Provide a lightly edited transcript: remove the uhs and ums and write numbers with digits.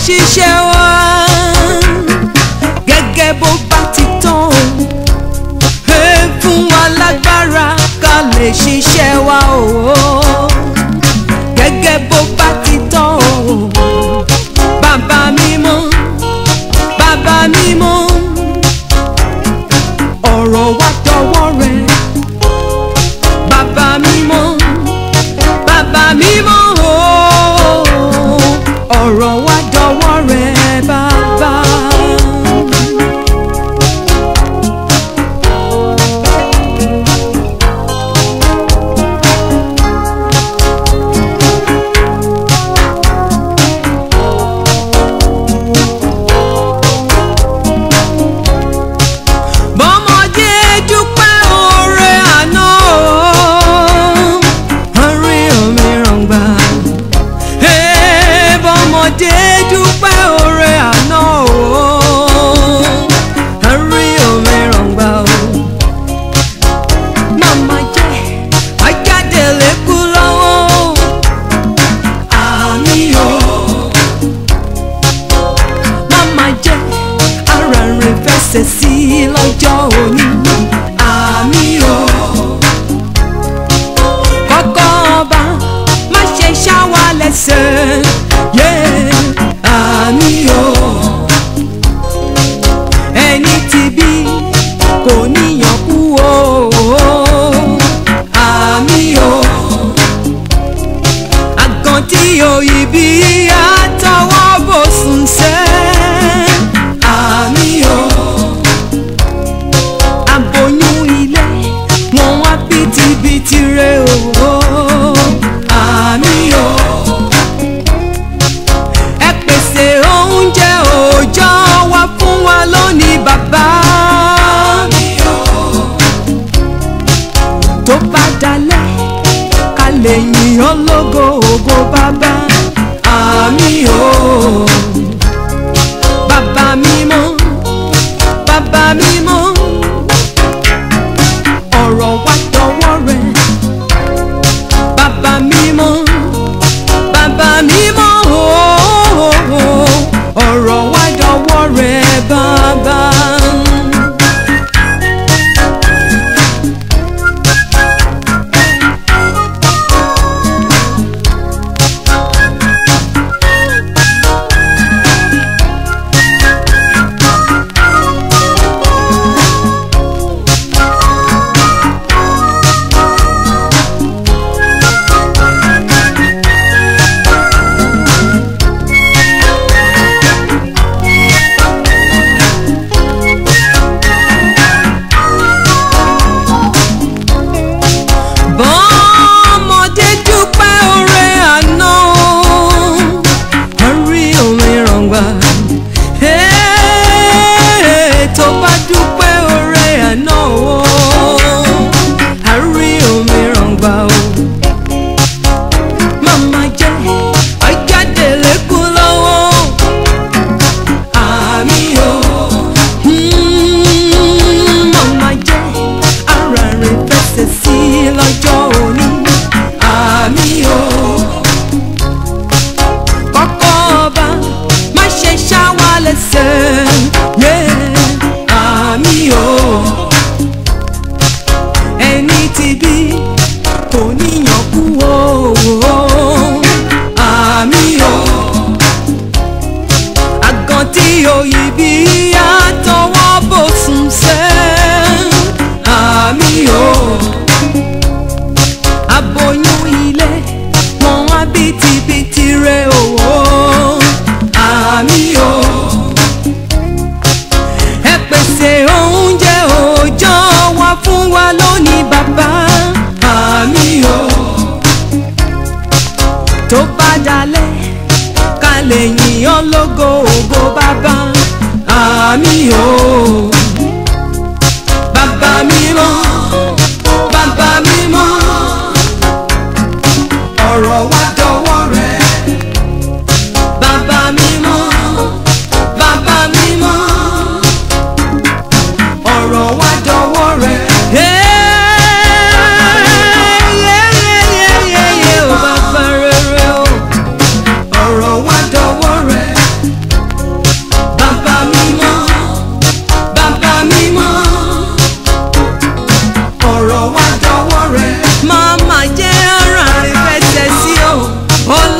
ṣiṣẹ́ wa gẹ́gẹ́ bó bá ti tán fún wa lágbára ká lè ṣiṣẹ́ wa gẹ́gẹ́ bó bá ti tán bàbá mímọ́ bàbá mímọ́ ọ̀rọ̀ wa dọwọ́ rẹ bàbá mímọ́ bàbá mímọ́ ọ̀rọ̀ wa dọwọ́ rẹ bàbá. Sí lọ́jọ́ òní àmì o kọ́kọ́ ọba má ṣe ṣá wa lẹ́sẹ̀ àmì o ẹni tí bí kò níyàn kú o àmì o àgàn tí òyìnbí àtọwọ́ bò sùn sẹ́ àmì o. Bìtìbìtì rẹ o àmì o ẹ pèsè oúnjẹ òòjọ́ wa fún wa lónìí bàbá àmì o tó bá dalẹ̀ ká lè yìn ọ́ lógo ògo bàbá àmì o bàbá mímọ́ bàbá mímọ́ ọ̀rọ̀ wa dọwọ́ rẹ bàbá mímọ́ bàbá mímọ́ ọ̀rọ̀ wa dọwọ́ rẹ bàbá. Òyìnbí àtọwọ́ bò sùn sẹ́ àmì o aboyún ilé wọn wá bìtìbìtì rẹ o àmì o ẹ pèsè oúnjẹ òòjọ́ wa fún wa lónìí bàbá àmì o tó bá dalẹ̀ ká lè yìn ọ́ lógo ògo bàbá àmì o bàbá mímọ́ bàbá mímọ́ ọ̀rọ̀ wa dọwọ́ rẹ bàbá mímọ́ bàbá mímọ́ ọ̀rọ̀ wa dọwọ́ rẹ. Bàbá rere o ọ̀rọ̀ wa dọwọ́ rẹ. Mama jẹ́ ọ̀ràn ìfẹsẹ̀ sí o.